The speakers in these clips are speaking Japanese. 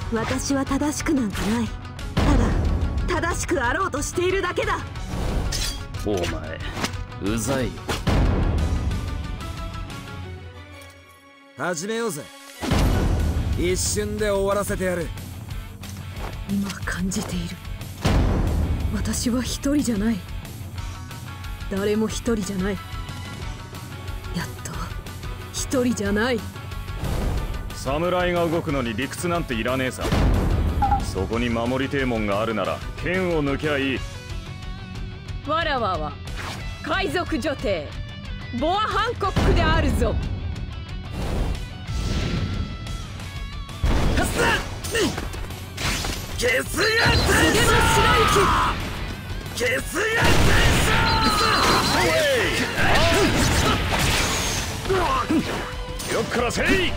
私は正しくなんかない。ただ正しくあろうとしているだけだ。 お前うざいよ。 始めようぜ。一瞬で終わらせてやる。 今感じている。私は一人じゃない。誰も一人じゃない。やっと一人じゃない。 侍が動くのに理屈なんていらねえさ。そこに守りてえもんがあるなら剣を抜きゃいい。 わらわは海賊女帝ボア・ハンコックであるぞ。 ゲスや袖の白ゲスやよっからせい。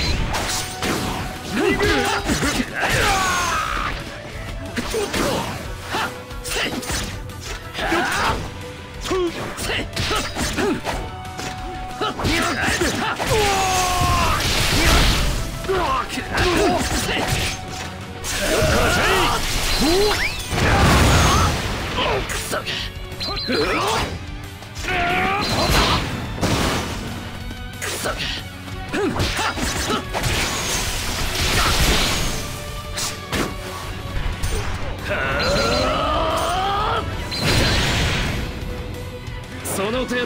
その程度だ。 よっ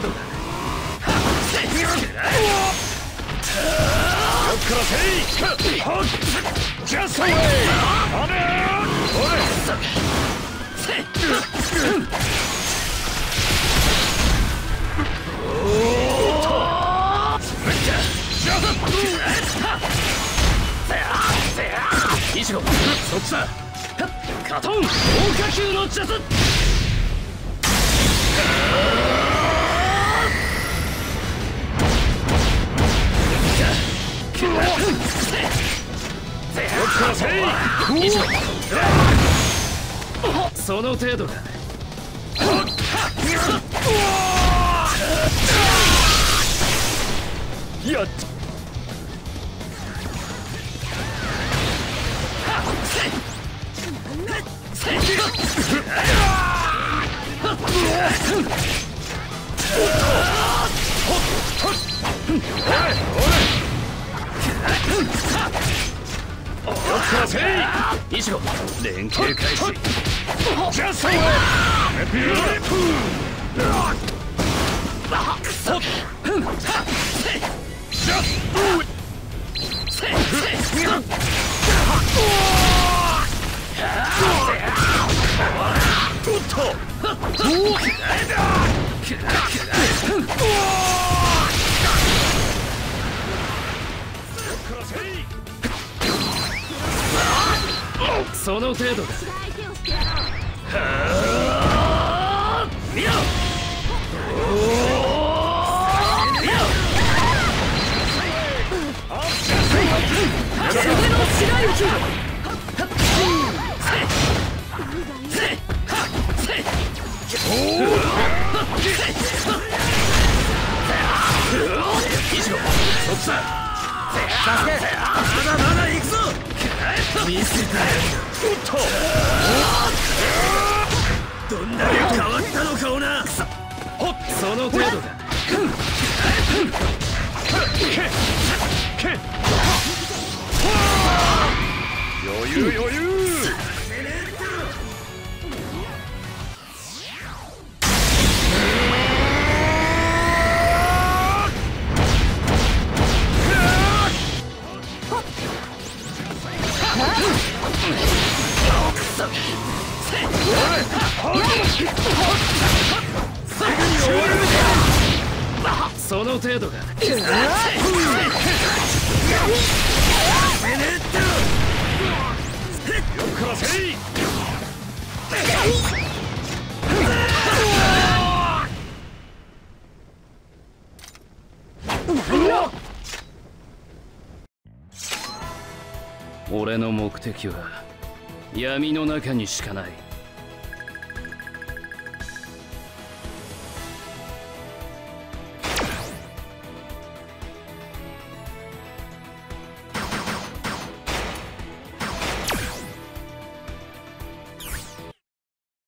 からせい。ジャストウェイ。 イチゴ、そっちだ。カトン、豪華級のジャズ。その程度か。 やっイチゴ、連携開始。 ジャストウェイ。クソ。 その程度だ。見ろ。 袖の白雪。 イチゴ、そっちだ。 サスケ、まだ行くぞ。見せたよ。どんだけ変わったのかをな。 その程度だ。 余裕余裕。 その程度か。 よっからせい。 俺の目的は闇の中にしかない。